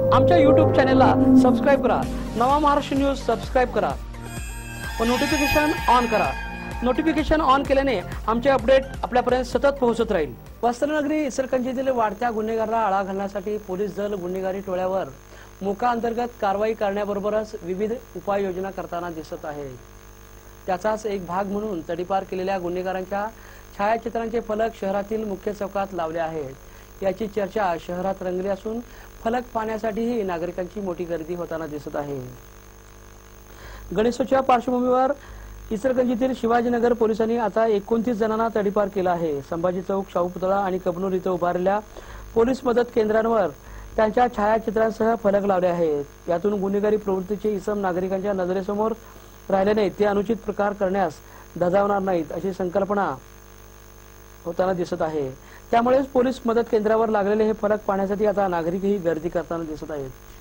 आमच्या YouTube चॅनलला subscribe करा। नवा महाराष्ट्र न्यूज सबस्क्राइब करा व नोटिफिकेशन ऑन करा। नोटिफिकेशन ऑन केल्याने आमचे अपडेट आपल्यापर्यंत सतत पोहोचत राहील। वस्त्रनगरी इचलकरंजीतील वाढत्या गुन्हेगारांना आळा घालण्यासाठी पोलीस दल गुन्हेगारी टोळ्यावर मोका अंतर्गत कारवाई करण्याबरोबरच विविध उपाययोजना करताना दिसत आहे। त्याचाच एक भाग म्हणून तडीपार केलेल्या गुन्हेगारांच्या छायाचित्रांचे फलक शहरातील मुख्य चौकात लावले आहेत। याची चर्चा शहरात रंगली असून फलक पाहण्यासाठीही नागरिकांची मोठी गर्दी होताना दिसत आहे। गणेशोत्सवाच्या पार्श्वभूमीवर इचलकरंजीतील शिवाजीनगर पोलिसांनी आता 29 जणांना तडीपार केला आहे। संभाजी चौक, शाहू पुतळा आणि कबनूर इथं उभारलेल्या पोलीस मदत केंद्रांवर त्यांच्या छायाचित्रांसह फलक लावले आहेत। यातून गुन्हेगारी प्रवृत्तीचे इसम नागरिकांच्या नजरेसमोर राहिल्याने ते अनुचित प्रकार करण्यास धजावणार नाहीत अशी संकल्पना होताना दिसत आहे। त्यामुळेच पोलीस मदत केंद्रावर लागलेले हे फलक पाहण्यासाठी आता नागरिकही गर्दी करताना दिसत आहेत।